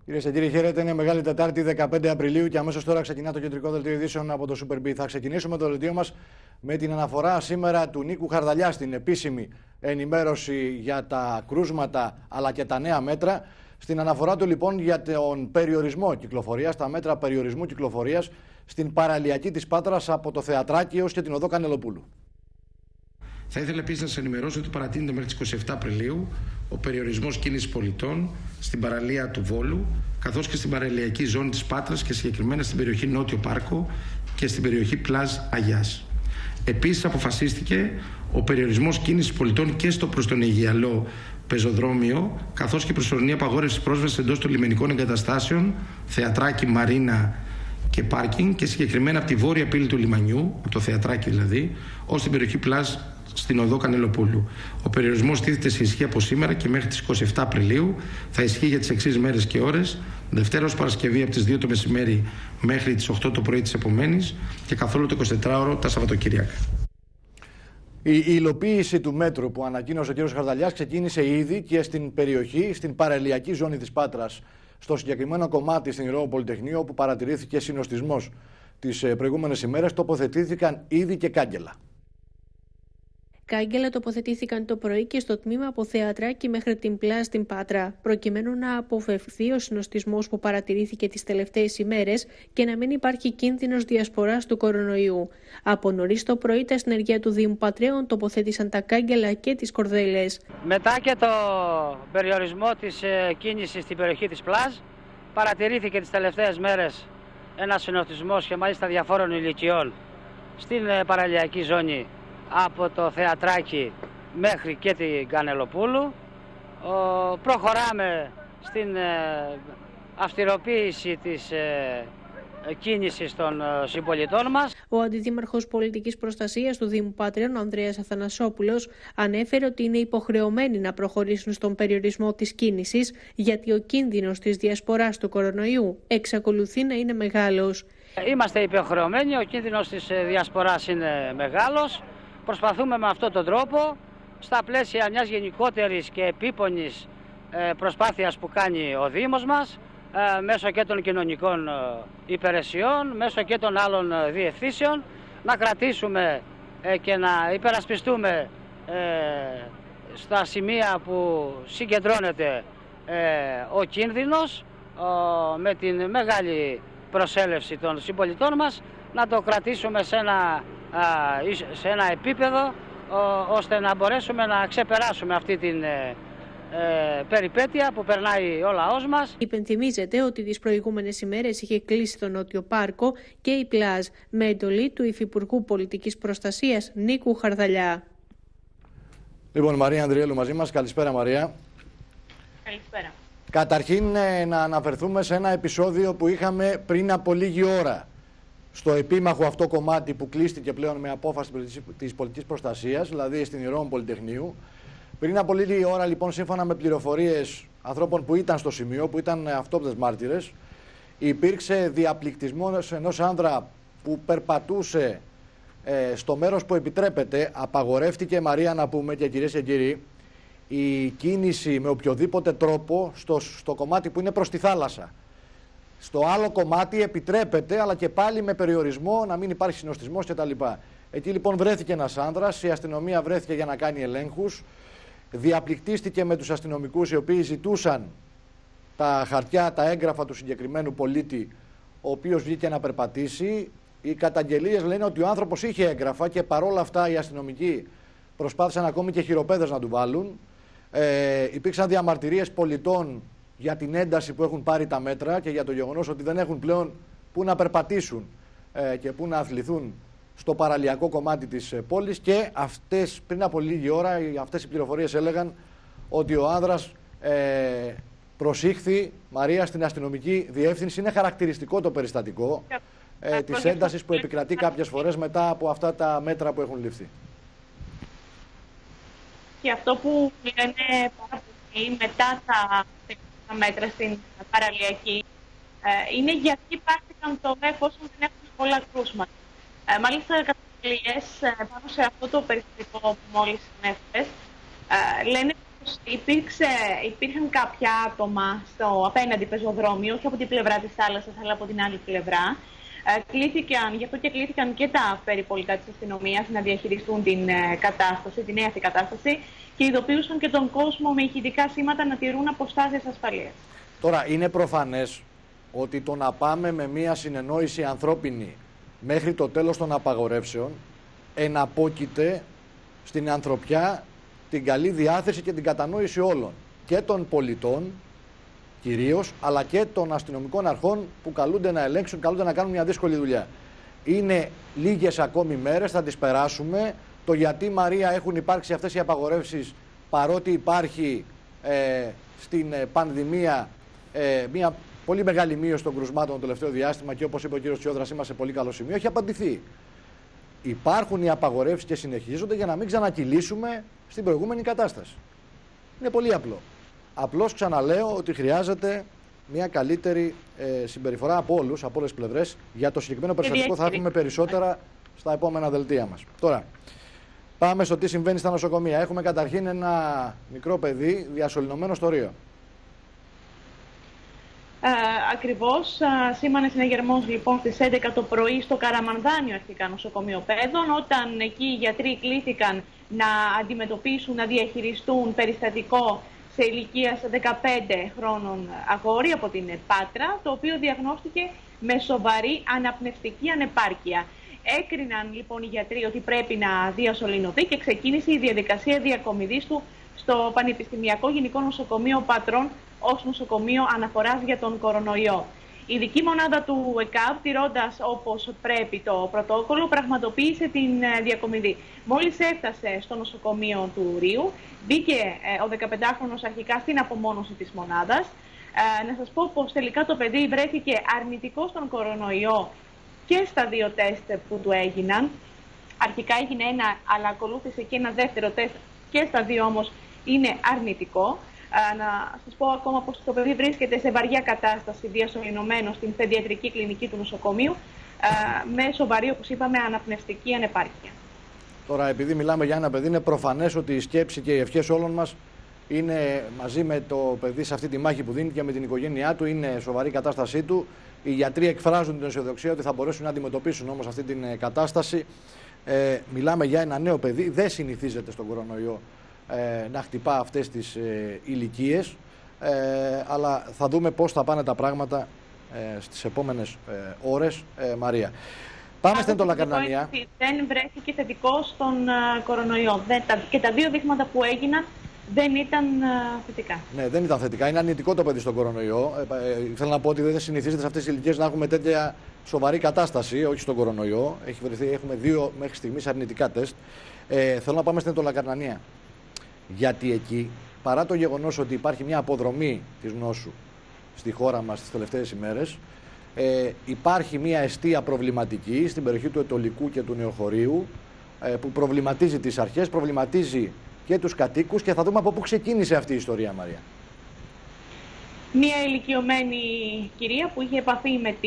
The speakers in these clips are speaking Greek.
Κυρίες και κύριοι, χαίρετε. Είναι Μεγάλη Τετάρτη, 15 Απριλίου, και αμέσως τώρα ξεκινά το κεντρικό δελτίο ειδήσεων από το Super B. Θα ξεκινήσουμε το δελτίο μας με την αναφορά σήμερα του Νίκου Χαρδαλιά στην επίσημη ενημέρωση για τα κρούσματα αλλά και τα νέα μέτρα. Στην αναφορά του λοιπόν για τον περιορισμό κυκλοφορίας, τα μέτρα περιορισμού κυκλοφορίας στην παραλιακή της Πάτρας από το Θεατράκι έως και την οδό Κανελοπούλου. Θα ήθελα επίσης να σας ενημερώσω ότι παρατείνεται μέχρι τις 27 Απριλίου ο περιορισμός κίνησης πολιτών στην παραλία του Βόλου, καθώς και στην παραλιακή ζώνη της Πάτρας και συγκεκριμένα στην περιοχή Νότιο Πάρκο και στην περιοχή Πλάζ Αγιάς. Επίσης αποφασίστηκε ο περιορισμός κίνησης πολιτών και στο προς τον Αιγιαλό πεζοδρόμιο, καθώς και προσωρινή απαγόρευση πρόσβασης εντός των λιμενικών εγκαταστάσεων, Θεατράκι, Μαρίνα και πάρκινγκ, και συγκεκριμένα από τη βόρεια πύλη του λιμανιού, από το Θεατράκι δηλαδή, ως την περιοχή Πλάζ στην οδό Κανελοπούλου. Ο περιορισμός τίθεται σε ισχύ από σήμερα και μέχρι τις 27 Απριλίου. Θα ισχύει για τις εξής μέρες και ώρες: Δευτέρα ως Παρασκευή από τις 2 το μεσημέρι μέχρι τις 8 το πρωί της επομένης, και καθόλου το 24ωρο τα Σαββατοκύριακα. Η υλοποίηση του μέτρου που ανακοίνωσε ο κ. Χαρδαλιάς ξεκίνησε ήδη και στην περιοχή, στην παραλιακή ζώνη της Πάτρας, στο συγκεκριμένο κομμάτι στην Ηρώο Πολυτεχνείο, όπου παρατηρήθηκε συνοστισμός τις προηγούμενες ημέρες. Τοποθετήθηκαν ήδη και κάγκελα. Κάγκελα τοποθετήθηκαν το πρωί και στο τμήμα από Θεατράκι μέχρι την Πλάζ στην Πάτρα, προκειμένου να αποφευχθεί ο συνοστισμός που παρατηρήθηκε τις τελευταίες ημέρες και να μην υπάρχει κίνδυνος διασποράς του κορονοϊού. Από νωρίς το πρωί, τα συνεργεία του Δήμου Πατρέων τοποθέτησαν τα κάγκελα και τις κορδέλες. Μετά και το περιορισμό της κίνησης στην περιοχή της Πλάζ, παρατηρήθηκε τις τελευταίες μέρες ένας συνοστισμός και μάλιστα διαφόρων ηλικιών στην παραλιακή ζώνη από το Θεατράκι μέχρι και την Κανελοπούλου. Προχωράμε στην αυστηροποίηση της κίνησης των συμπολιτών μας. Ο Αντιδήμαρχος Πολιτικής Προστασίας του Δήμου Πατρέων, ο Ανδρέας Αθανασόπουλος, ανέφερε ότι είναι υποχρεωμένοι να προχωρήσουν στον περιορισμό της κίνησης, γιατί ο κίνδυνος της διασποράς του κορονοϊού εξακολουθεί να είναι μεγάλος. Είμαστε υποχρεωμένοι, ο κίνδυνος της διασποράς είναι μεγάλος. Προσπαθούμε με αυτόν τον τρόπο, στα πλαίσια μιας γενικότερης και επίπονης προσπάθειας που κάνει ο Δήμος μας, μέσω και των κοινωνικών υπηρεσιών, μέσω και των άλλων διευθύνσεων, να κρατήσουμε και να υπερασπιστούμε στα σημεία που συγκεντρώνεται ο κίνδυνος, με την μεγάλη προσέλευση των συμπολιτών μας, να το κρατήσουμε σε ένα επίπεδο ώστε να μπορέσουμε να ξεπεράσουμε αυτή την περιπέτεια που περνάει ο λαός μας. Υπενθυμίζεται ότι τις προηγούμενες ημέρες είχε κλείσει το Νότιο Πάρκο και η Πλάζ με εντολή του Υφυπουργού Πολιτικής Προστασίας Νίκου Χαρδαλιά. Λοιπόν, Μαρία Ανδριέλου μαζί μας. Καλησπέρα, Μαρία. Καλησπέρα. Καταρχήν να αναφερθούμε σε ένα επεισόδιο που είχαμε πριν από λίγη ώρα στο επίμαχο αυτό κομμάτι που κλείστηκε πλέον με απόφαση της πολιτικής προστασίας, δηλαδή στην Ηρώο Πολυτεχνείου. Πριν από λίγη ώρα, λοιπόν, σύμφωνα με πληροφορίες ανθρώπων που ήταν στο σημείο, που ήταν αυτόπτες μάρτυρες, υπήρξε διαπληκτισμός ενός άνδρα που περπατούσε στο μέρος που επιτρέπεται. Απαγορεύτηκε, Μαρία, να πούμε, και κυρίες και κύριοι, η κίνηση με οποιοδήποτε τρόπο στο κομμάτι που είναι προς τη θάλασσα. Στο άλλο κομμάτι επιτρέπεται, αλλά και πάλι με περιορισμό, να μην υπάρχει συνοστισμός κτλ. Εκεί λοιπόν βρέθηκε ένας άνδρας, η αστυνομία βρέθηκε για να κάνει ελέγχους, διαπληκτίστηκε με τους αστυνομικούς οι οποίοι ζητούσαν τα χαρτιά, τα έγγραφα του συγκεκριμένου πολίτη, ο οποίος βγήκε να περπατήσει. Οι καταγγελίες λένε ότι ο άνθρωπος είχε έγγραφα και παρόλα αυτά οι αστυνομικοί προσπάθησαν ακόμη και χειροπέδες να του βάλουν. Υπήρξαν διαμαρτυρίες πολιτών για την ένταση που έχουν πάρει τα μέτρα και για το γεγονός ότι δεν έχουν πλέον που να περπατήσουν και που να αθληθούν στο παραλιακό κομμάτι της πόλης. Και αυτές, πριν από λίγη ώρα, αυτές οι πληροφορίες έλεγαν ότι ο άνδρας προσήχθη, Μαρία, στην αστυνομική διεύθυνση. Είναι χαρακτηριστικό το περιστατικό της έντασης που επικρατεί κάποιες φορές μετά από αυτά τα μέτρα που έχουν ληφθεί. Και αυτό που λένε πάρα πολύ μετά τα μέτρα στην παραλιακή είναι γιατί πάρθηκαν τώρα εφόσον δεν έχουν πολλά κρούσματα. Μάλιστα, καταγγελίες πάνω σε αυτό το περιστατικό που μόλις ανέφερες λένε ότι υπήρχαν κάποια άτομα στο απέναντι πεζοδρόμιο, όχι από την πλευρά της θάλασσας, αλλά από την άλλη πλευρά. Γι' αυτό και κλήθηκαν και τα περιπολικά της αστυνομίας να διαχειριστούν την κατάσταση, την νέα κατάσταση, και ειδοποιούσαν και τον κόσμο με ηχητικά σήματα να τηρούν αποστάσεις ασφαλείας. Τώρα, είναι προφανές ότι το να πάμε με μια συνεννόηση ανθρώπινη μέχρι το τέλος των απαγορεύσεων εναπόκειται στην ανθρωπιά, την καλή διάθεση και την κατανόηση όλων, και των πολιτών κυρίως, αλλά και των αστυνομικών αρχών που καλούνται να ελέγξουν, καλούνται να κάνουν μια δύσκολη δουλειά. Είναι λίγες ακόμη μέρες, θα τις περάσουμε. Το γιατί, Μαρία, έχουν υπάρξει αυτές οι απαγορεύσεις παρότι υπάρχει στην πανδημία μια πολύ μεγάλη μείωση των κρουσμάτων το τελευταίο διάστημα και όπως είπε ο κύριος Τσιόδρας, είμαστε σε πολύ καλό σημείο, έχει απαντηθεί. Υπάρχουν οι απαγορεύσεις και συνεχίζονται για να μην ξανακυλήσουμε στην προηγούμενη κατάσταση. Είναι πολύ απλό. Απλώς ξαναλέω ότι χρειάζεται μια καλύτερη συμπεριφορά από όλους, από όλες τις πλευρές. Για το συγκεκριμένο περιστατικό θα έχουμε περισσότερα στα επόμενα δελτία μας. Τώρα, πάμε στο τι συμβαίνει στα νοσοκομεία. Έχουμε καταρχήν ένα μικρό παιδί διασωληνωμένο στο Ρείο. Ακριβώς, σήμανε συναγερμός λοιπόν στις 11 το πρωί στο Καραμανδάνιο αρχικά νοσοκομείο παιδών, όταν εκεί οι γιατροί κλήθηκαν να αντιμετωπίσουν, να διαχειριστούν περιστατικό σε ηλικία 15 χρόνων αγόρι από την Πάτρα, το οποίο διαγνώστηκε με σοβαρή αναπνευστική ανεπάρκεια. Έκριναν λοιπόν οι γιατροί ότι πρέπει να διασωληνωθεί και ξεκίνησε η διαδικασία διακομιδής του στο Πανεπιστημιακό Γενικό Νοσοκομείο Πατρών ως νοσοκομείο αναφοράς για τον κορονοϊό. Η ειδική μονάδα του ΕΚΑΒ, τηρώντας όπως πρέπει το πρωτόκολλο, πραγματοποίησε την διακομιδή. Μόλις έφτασε στο νοσοκομείο του Ρείου, μπήκε ο 15χρονος αρχικά στην απομόνωση της μονάδας. Να σας πω πως τελικά το παιδί βρέθηκε αρνητικό στον κορονοϊό και στα 2 τεστ που του έγιναν. Αρχικά έγινε ένα, αλλά ακολούθησε και ένα δεύτερο τεστ, και στα 2 όμως είναι αρνητικό. Να σας πω ακόμα πως το παιδί βρίσκεται σε βαριά κατάσταση, διασωληνωμένο στην παιδιατρική κλινική του νοσοκομείου, με σοβαρή, όπως είπαμε, αναπνευστική ανεπάρκεια. Τώρα, επειδή μιλάμε για ένα παιδί, είναι προφανές ότι η σκέψη και οι ευχές όλων μας είναι μαζί με το παιδί σε αυτή τη μάχη που δίνει και με την οικογένειά του. Είναι σοβαρή η κατάστασή του. Οι γιατροί εκφράζουν την αισιοδοξία ότι θα μπορέσουν να αντιμετωπίσουν όμως αυτή την κατάσταση. Μιλάμε για ένα νέο παιδί, δεν συνηθίζεται στον κορονοϊό να χτυπά αυτές τις ηλικίες, αλλά θα δούμε πώς θα πάνε τα πράγματα στις επόμενες ώρες, Μαρία. Πάμε στην Εντολακαρνανία. Δεν βρέθηκε θετικό στον κορονοϊό. Και τα 2 δείγματα που έγιναν δεν ήταν θετικά. Ναι, δεν ήταν θετικά. Είναι αρνητικό το παιδί στον κορονοϊό. Θέλω να πω ότι δεν συνηθίζεται σε αυτές τις ηλικίες να έχουμε τέτοια σοβαρή κατάσταση, όχι στον κορονοϊό. Έχουμε 2 μέχρι στιγμής αρνητικά τεστ. Θέλω να πάμε στην Εντολακαρνανία. Γιατί εκεί, παρά το γεγονός ότι υπάρχει μια αποδρομή της νόσου στη χώρα μας τις τελευταίες ημέρες, υπάρχει μια εστία προβληματική στην περιοχή του Ετωλικού και του Νεοχωρίου, που προβληματίζει τις αρχές, προβληματίζει και τους κατοίκους, και θα δούμε από πού ξεκίνησε αυτή η ιστορία, Μαρία. Μια ηλικιωμένη κυρία που είχε επαφή με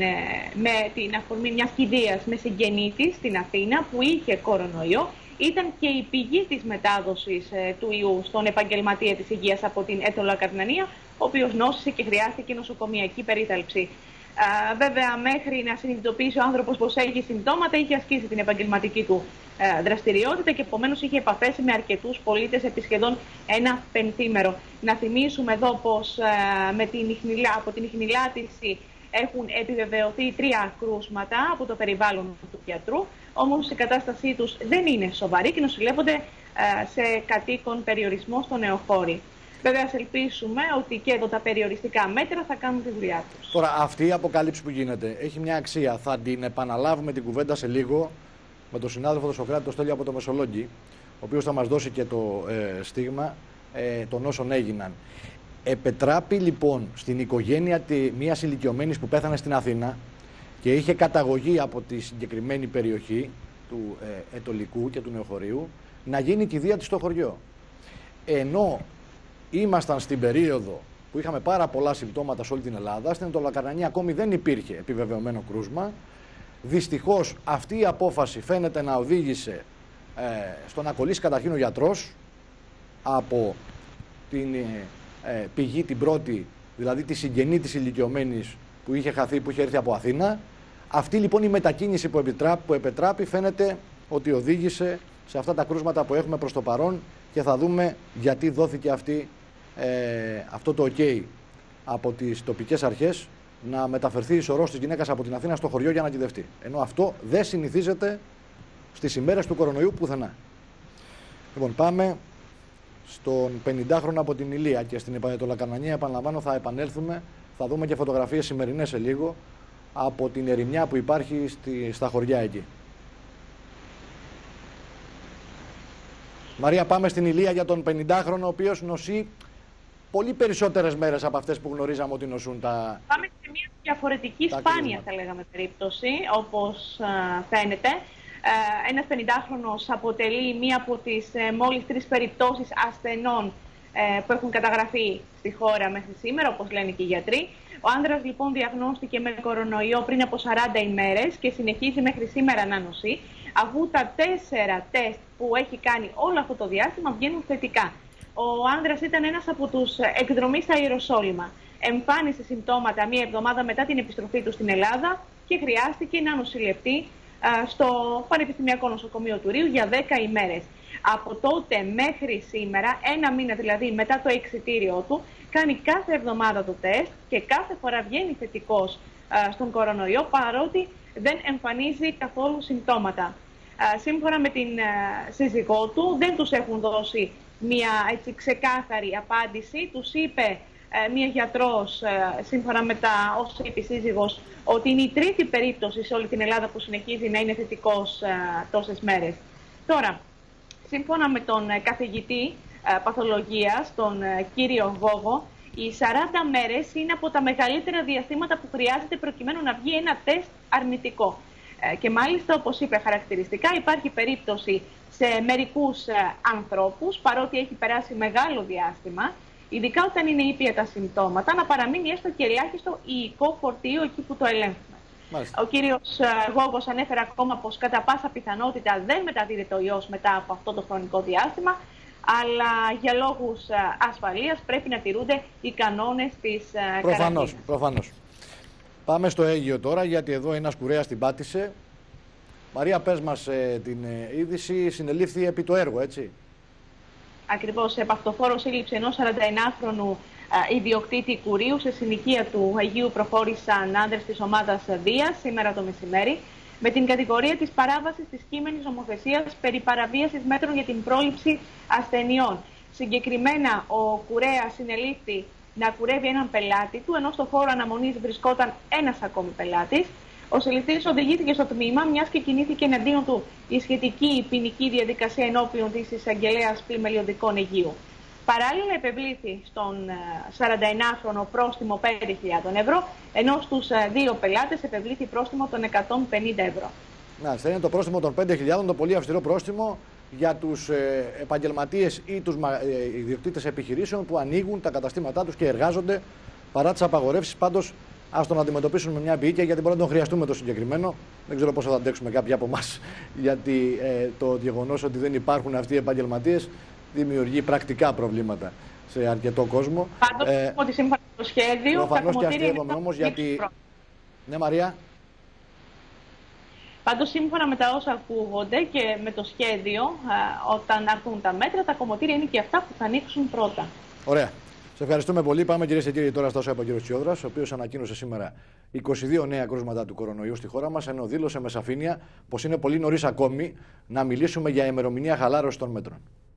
την αφορμή μιας κηδείας με συγγενή της στην Αθήνα, που είχε κορονοϊό, ήταν και η πηγή της μετάδοσης του ιού στον επαγγελματία της υγείας από την Εντολακαρνανία, ο οποίος νόσησε και χρειάστηκε νοσοκομιακή περίθαλψη. Βέβαια, μέχρι να συνειδητοποιήσει ο άνθρωπος πως έχει συμπτώματα, είχε ασκήσει την επαγγελματική του δραστηριότητα και επομένως είχε επαφές με αρκετούς πολίτες επί σχεδόν 1 πενθήμερο. Να θυμίσουμε εδώ πως από την ιχνηλάτηση έχουν επιβεβαιωθεί 3 κρούσματα από το περιβάλλον του γιατρού, όμως η κατάστασή τους δεν είναι σοβαρή και νοσηλεύονται σε κατοίκον περιορισμό στο Νεοχώρι. Βέβαια, ας ελπίσουμε ότι και εδώ τα περιοριστικά μέτρα θα κάνουν τη δουλειά τους. Τώρα, αυτή η αποκάλυψη που γίνεται έχει μια αξία. Θα την επαναλάβουμε την κουβέντα σε λίγο με τον συνάδελφο τον Σοκράτη, τον Στέλιο από το Μεσολόγγι, ο οποίος θα μας δώσει και το στίγμα των όσων έγιναν. Επετράπη λοιπόν στην οικογένεια μιας ηλικιωμένης που πέθανε στην Αθήνα και είχε καταγωγή από τη συγκεκριμένη περιοχή του Ετωλικού και του Νεοχωρίου να γίνει κηδεία της στο χωριό. Ενώ ήμασταν στην περίοδο που είχαμε πάρα πολλά συμπτώματα σε όλη την Ελλάδα, στην Εντολακαρνανία ακόμη δεν υπήρχε επιβεβαιωμένο κρούσμα. Δυστυχώς αυτή η απόφαση φαίνεται να οδήγησε στο να κολλήσει καταρχήν ο γιατρός από την πηγή την πρώτη, δηλαδή τη συγγενή της ηλικιωμένης που είχε χαθεί, που είχε έρθει από Αθήνα. Αυτή λοιπόν η μετακίνηση που επετράπη φαίνεται ότι οδήγησε σε αυτά τα κρούσματα που έχουμε προς το παρόν και θα δούμε γιατί δόθηκε αυτό το OK από τις τοπικές αρχές να μεταφερθεί η σωρός της γυναίκας από την Αθήνα στο χωριό για να κυδευτεί. Ενώ αυτό δεν συνηθίζεται στις ημέρες του κορονοϊού πουθενά. Λοιπόν, πάμε στον 50χρονο από την Ηλία και στην Λακανανία. Επαναλαμβάνω, θα επανέλθουμε. Θα δούμε και φωτογραφίες σημερινές σε λίγο από την ερημιά που υπάρχει στα χωριά εκεί. Μαρία, πάμε στην Ηλία για τον 50χρονο, ο οποίος νοσεί πολύ περισσότερες μέρες από αυτές που γνωρίζαμε ότι νοσούν τα... Πάμε σε μια διαφορετική, σπάνια θα λέγαμε περίπτωση, όπως φαίνεται. Ένας 50χρονος αποτελεί μία από τις μόλις 3 περιπτώσεις ασθενών που έχουν καταγραφεί στη χώρα μέχρι σήμερα, όπως λένε και οι γιατροί. Ο άνδρας λοιπόν διαγνώστηκε με κορονοϊό πριν από 40 ημέρες και συνεχίζει μέχρι σήμερα να νοσεί, αφού τα 4 τεστ που έχει κάνει όλο αυτό το διάστημα βγαίνουν θετικά. Ο άνδρας ήταν ένας από τους εκδρομείς στα Ιεροσόλυμα. Εμφάνισε συμπτώματα μία εβδομάδα μετά την επιστροφή του στην Ελλάδα και χρειάστηκε να νοσηλευτεί στο Πανεπιστημιακό Νοσοκομείο του Ρείου για 10 ημέρες. Από τότε μέχρι σήμερα, 1 μήνα δηλαδή μετά το εξιτήριό του, κάνει κάθε εβδομάδα το τεστ και κάθε φορά βγαίνει θετικός στον κορονοϊό, παρότι δεν εμφανίζει καθόλου συμπτώματα. Σύμφωνα με την σύζυγό του, δεν τους έχουν δώσει μια έτσι ξεκάθαρη απάντηση. Τους είπε μία γιατρός, σύμφωνα με τα όσα είπε η σύζυγος, ότι είναι η 3η περίπτωση σε όλη την Ελλάδα που συνεχίζει να είναι θετικός τόσες μέρες. Τώρα, σύμφωνα με τον καθηγητή παθολογίας, τον κύριο Γόγο, οι 40 μέρες είναι από τα μεγαλύτερα διαστήματα που χρειάζεται προκειμένου να βγει ένα τεστ αρνητικό. Και μάλιστα, όπως είπε χαρακτηριστικά, υπάρχει περίπτωση σε μερικούς ανθρώπους, παρότι έχει περάσει μεγάλο διάστημα, ειδικά όταν είναι ήπια τα συμπτώματα, να παραμείνει έστω και ελάχιστο υλικό φορτίο εκεί που το ελέγχουμε. Μάλιστα. Ο κύριος Γόγος ανέφερε ακόμα πως κατά πάσα πιθανότητα δεν μεταδίδεται ο ιός μετά από αυτό το χρονικό διάστημα, αλλά για λόγους ασφαλείας πρέπει να τηρούνται οι κανόνες της καραντίνας. Προφανώς. Πάμε στο Αίγυο τώρα, γιατί εδώ ένας κουρέας την πάτησε. Μαρία, πες μας την είδηση, συνελήφθη επί το έργο, έτσι. Ακριβώς, επαυτοφόρο σύλληψη ενός 41χρονου ιδιοκτήτη κουρίου σε συνοικία του Αιγείου προχώρησαν άνδρες της ομάδας Δίας σήμερα το μεσημέρι με την κατηγορία της παράβασης της κείμενης νομοθεσίας περί παραβίασης μέτρων για την πρόληψη ασθενειών. Συγκεκριμένα, ο κουρέας συνελήφθη να κουρεύει έναν πελάτη του, ενώ στο χώρο αναμονής βρισκόταν ένας ακόμη πελάτης. Ο συλληφθής οδηγήθηκε στο τμήμα, μιας και κινήθηκε εναντίον του η σχετική ποινική διαδικασία ενώπιον της εισαγγελέας πλημελιωδικών Αιγείου. Παράλληλα, επευλήθη στον 41χρονο πρόστιμο 5.000 ευρώ, ενώ στους 2 πελάτες επευλήθη πρόστιμο των 150 ευρώ. Θα είναι το πρόστιμο των 5.000, το πολύ αυστηρό πρόστιμο για τους επαγγελματίες ή τους ιδιοκτήτες επιχειρήσεων που ανοίγουν τα καταστήματά τους και εργάζονται παρά τις απαγορεύσεις. Πάντως, ας τον αντιμετωπίσουν με μια ποιήκια, γιατί μπορεί να τον χρειαστούμε το συγκεκριμένο. Δεν ξέρω πόσο θα αντέξουμε κάποιοι από εμάς, γιατί το γεγονός ότι δεν υπάρχουν αυτοί οι επαγγελματίες δημιουργεί πρακτικά προβλήματα σε αρκετό κόσμο. Πάντως, ότι σύμφωνα με το σχέδιο, προφανώς και αστείευομαι όμως, γιατί... Ναι, Μαρία. Πάντως, σύμφωνα με τα όσα ακούγονται και με το σχέδιο, όταν έρθουν τα μέτρα, τα κομμωτήρια είναι και αυτά που θα ανοίξουν πρώτα. Ωραία. Σε ευχαριστούμε πολύ. Πάμε, κυρίες και κύριοι, τώρα στα όσα είπε ο κ. Τσιόδρας, ο οποίος ανακοίνωσε σήμερα 22 νέα κρούσματα του κορονοϊού στη χώρα μας, ενώ δήλωσε με σαφήνεια πως είναι πολύ νωρίς ακόμη να μιλήσουμε για ημερομηνία χαλάρωση των μέτρων.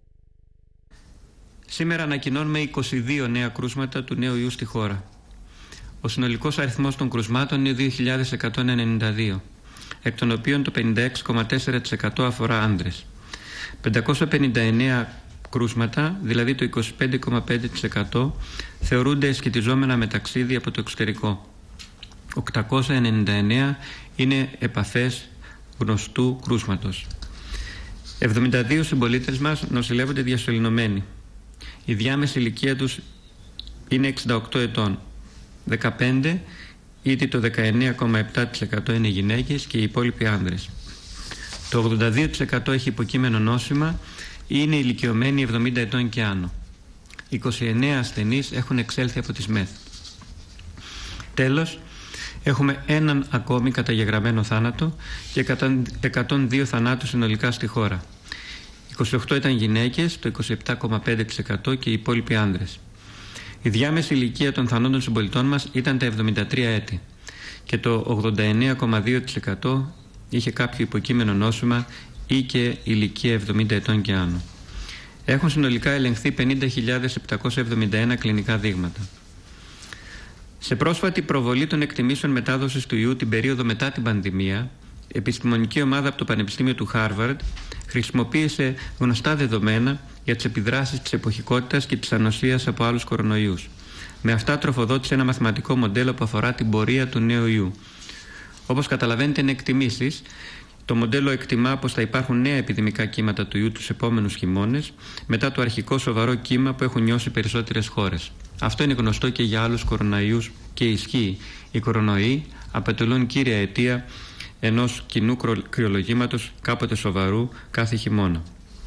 Σήμερα ανακοινώνουμε 22 νέα κρούσματα του νέου ιού στη χώρα. Ο συνολικός αριθμός των κρουσμάτων είναι 2.192, εκ των οποίων το 56,4% αφορά άνδρες. 559 κρούσματα, δηλαδή το 25,5%, θεωρούνται σχετιζόμενα με ταξίδι από το εξωτερικό. 899 είναι επαφές γνωστού κρούσματος. 72 συμπολίτες μας νοσηλεύονται διασωληνωμένοι. Η διάμεση ηλικία τους είναι 68 ετών. 15, ήδη το 19,7% είναι γυναίκες και οι υπόλοιποι άνδρες. Το 82% έχει υποκείμενο νόσημα ή είναι ηλικιωμένοι 70 ετών και άνω. 29 ασθενείς έχουν εξέλθει από τις ΜΕΘ. Τέλος, έχουμε έναν ακόμη καταγεγραμμένο θάνατο και 102 θανάτους συνολικά στη χώρα. 28 ήταν γυναίκες, το 27,5% και οι υπόλοιποι άνδρες. Η διάμεση ηλικία των θανόντων συμπολιτών μας ήταν τα 73 έτη και το 89,2% είχε κάποιο υποκείμενο νόσημα ή και ηλικία 70 ετών και άνω. Έχουν συνολικά ελεγχθεί 50.771 κλινικά δείγματα. Σε πρόσφατη προβολή των εκτιμήσεων μετάδοσης του ιού την περίοδο μετά την πανδημία, επιστημονική ομάδα από το Πανεπιστήμιο του Χάρβαρντ χρησιμοποίησε γνωστά δεδομένα για τις επιδράσεις της εποχικότητας και της ανοσίας από άλλους κορονοϊούς. Με αυτά τροφοδότησε ένα μαθηματικό μοντέλο που αφορά την πορεία του νέου ιού. Όπως καταλαβαίνετε, είναι εκτιμήσεις. Το μοντέλο εκτιμά πως θα υπάρχουν νέα επιδημικά κύματα του ιού τους επόμενους χειμώνες, μετά το αρχικό σοβαρό κύμα που έχουν νιώσει περισσότερες χώρες. Αυτό είναι γνωστό και για άλλους κορονοϊούς και ισχύει. Οι κορονοϊοί αποτελούν κύρια αιτία ενός κοινού κρυολογήματος κάποτε σοβαρού κάθε χειμώνα.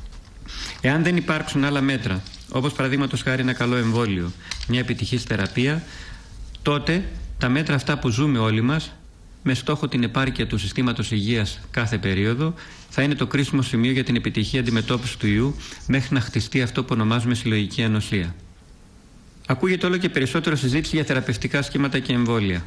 Εάν δεν υπάρξουν άλλα μέτρα, όπως παραδείγματος χάρη ένα καλό εμβόλιο, μια επιτυχής θεραπεία, τότε τα μέτρα αυτά που ζούμε όλοι μας, με στόχο την επάρκεια του συστήματος υγείας κάθε περίοδο, θα είναι το κρίσιμο σημείο για την επιτυχή αντιμετώπιση του ιού μέχρι να χτιστεί αυτό που ονομάζουμε συλλογική ανοσία. Ακούγεται όλο και περισσότερο συζήτηση για θεραπευτικά σχήματα και εμβόλια.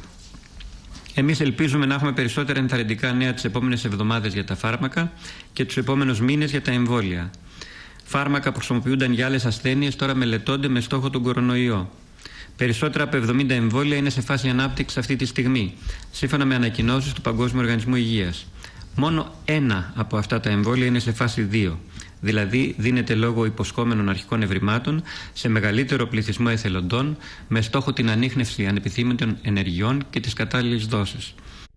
Εμείς ελπίζουμε να έχουμε περισσότερα ενθαρρυντικά νέα τις επόμενες εβδομάδες για τα φάρμακα και τους επόμενους μήνες για τα εμβόλια. Φάρμακα που χρησιμοποιούνταν για άλλες ασθένειες τώρα μελετώνται με στόχο τον κορονοϊό. Περισσότερα από 70 εμβόλια είναι σε φάση ανάπτυξης αυτή τη στιγμή, σύμφωνα με ανακοινώσεις του Παγκόσμιου Οργανισμού Υγείας. Μόνο ένα από αυτά τα εμβόλια είναι σε φάση 2, δηλαδή δίνεται λόγω υποσχόμενων αρχικών ευρημάτων σε μεγαλύτερο πληθυσμό εθελοντών με στόχο την ανίχνευση ανεπιθύμητων ενεργειών και τις κατάλληλες δόσεις.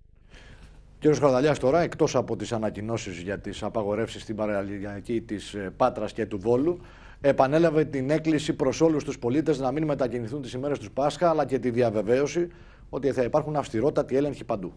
Κύριος Χαρδαλιάς, τώρα, εκτός από τις ανακοινώσεις για τις απαγορεύσεις στην παραλιακή της Πάτρας και του Βόλου, επανέλαβε την έκκληση προς όλους τους πολίτες να μην μετακινηθούν τις ημέρες του Πάσχα, αλλά και τη διαβεβαίωση ότι θα υπάρχουν αυστηρότατοι έλεγχοι παντού.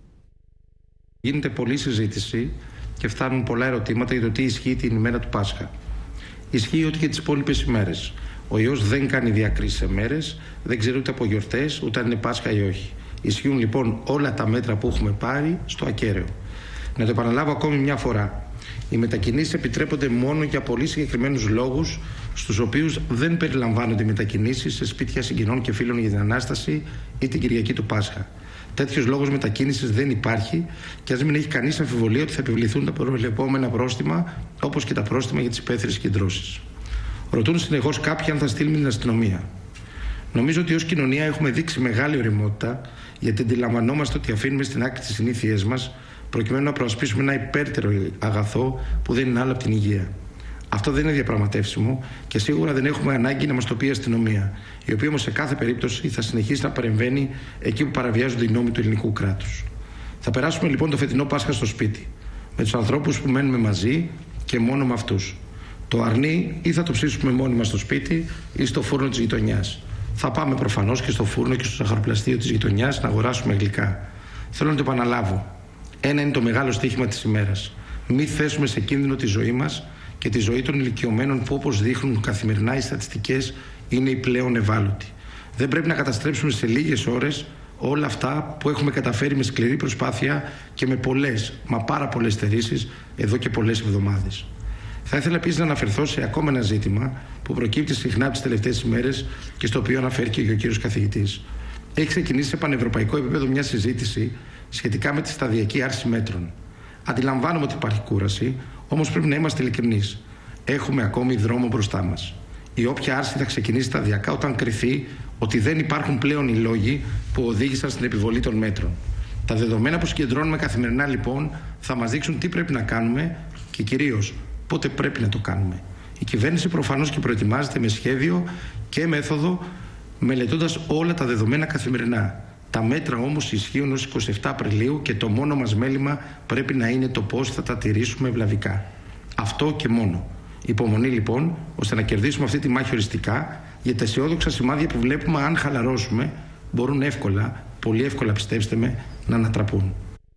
Γίνεται πολλή συζήτηση και φτάνουν πολλά ερωτήματα για το τι ισχύει την ημέρα του Πάσχα. Ισχύει ότι και τις υπόλοιπες ημέρες. Ο ιός δεν κάνει διακρίσεις σε μέρες, δεν ξέρει ούτε από γιορτές, ούτε αν είναι Πάσχα ή όχι. Ισχύουν λοιπόν όλα τα μέτρα που έχουμε πάρει στο ακέραιο. Να το επαναλάβω ακόμη μια φορά. Οι μετακινήσεις επιτρέπονται μόνο για πολύ συγκεκριμένους λόγους, στους οποίους δεν περιλαμβάνονται μετακινήσεις σε σπίτια συγγενών και φίλων για την Ανάσταση ή την Κυριακή του Πάσχα. Τέτοιος λόγος μετακίνησης δεν υπάρχει και ας μην έχει κανείς αμφιβολία ότι θα επιβληθούν τα προβλεπόμενα πρόστιμα, όπως και τα πρόστιμα για τις υπαίθριες συγκεντρώσεις. Ρωτούν συνεχώς κάποιοι αν θα στείλουμε την αστυνομία. Νομίζω ότι ως κοινωνία έχουμε δείξει μεγάλη ωριμότητα, γιατί αντιλαμβανόμαστε ότι αφήνουμε στην άκρη τις συνήθειές μας, προκειμένου να προασπίσουμε ένα υπέρτερο αγαθό που δεν είναι άλλο από την υγεία. Αυτό δεν είναι διαπραγματεύσιμο και σίγουρα δεν έχουμε ανάγκη να μας το πει η αστυνομία, η οποία όμως σε κάθε περίπτωση θα συνεχίσει να παρεμβαίνει εκεί που παραβιάζονται οι νόμοι του ελληνικού κράτους. Θα περάσουμε λοιπόν το φετινό Πάσχα στο σπίτι, με τους ανθρώπους που μένουμε μαζί και μόνο με αυτούς. Το αρνί ή θα το ψήσουμε μόνοι μας στο σπίτι ή στο φούρνο της γειτονιάς. Θα πάμε προφανώς και στο φούρνο και στο ζαχαροπλαστείο της γειτονιάς να αγοράσουμε γλυκά. Θέλω να το επαναλάβω. Ένα είναι το μεγάλο στοίχημα της ημέρας. Μην θέσουμε σε κίνδυνο τη ζωή μας και τη ζωή των ηλικιωμένων που, όπως δείχνουν καθημερινά οι στατιστικές, είναι οι πλέον ευάλωτοι. Δεν πρέπει να καταστρέψουμε σε λίγες ώρες όλα αυτά που έχουμε καταφέρει με σκληρή προσπάθεια και με πολλές, μα πάρα πολλές στερήσεις εδώ και πολλές εβδομάδες. Θα ήθελα επίσης να αναφερθώ σε ακόμα ένα ζήτημα που προκύπτει συχνά τις τελευταίες ημέρες και στο οποίο αναφέρει και ο κύριος καθηγητής. Έχει ξεκινήσει σε πανευρωπαϊκό επίπεδο μια συζήτηση σχετικά με τη σταδιακή άρση μέτρων. Αντιλαμβάνομαι ότι υπάρχει κούραση, όμως πρέπει να είμαστε ειλικρινείς. Έχουμε ακόμη δρόμο μπροστά μας. Η όποια άρση θα ξεκινήσει σταδιακά όταν κριθεί ότι δεν υπάρχουν πλέον οι λόγοι που οδήγησαν στην επιβολή των μέτρων. Τα δεδομένα που συγκεντρώνουμε καθημερινά λοιπόν θα μας δείξουν τι πρέπει να κάνουμε και κυρίως πότε πρέπει να το κάνουμε. Η κυβέρνηση προφανώς και προετοιμάζεται με σχέδιο και μέθοδο, μελετώντας όλα τα δεδομένα καθημερινά. Τα μέτρα όμως ισχύουν ως 27 Απριλίου και το μόνο μας μέλημα πρέπει να είναι το πώς θα τα τηρήσουμε ευλαβικά. Αυτό και μόνο. Υπομονή λοιπόν, ώστε να κερδίσουμε αυτή τη μάχη οριστικά, γιατί τα αισιόδοξα σημάδια που βλέπουμε, αν χαλαρώσουμε, μπορούν εύκολα, πολύ εύκολα πιστέψτε με, να ανατραπούν.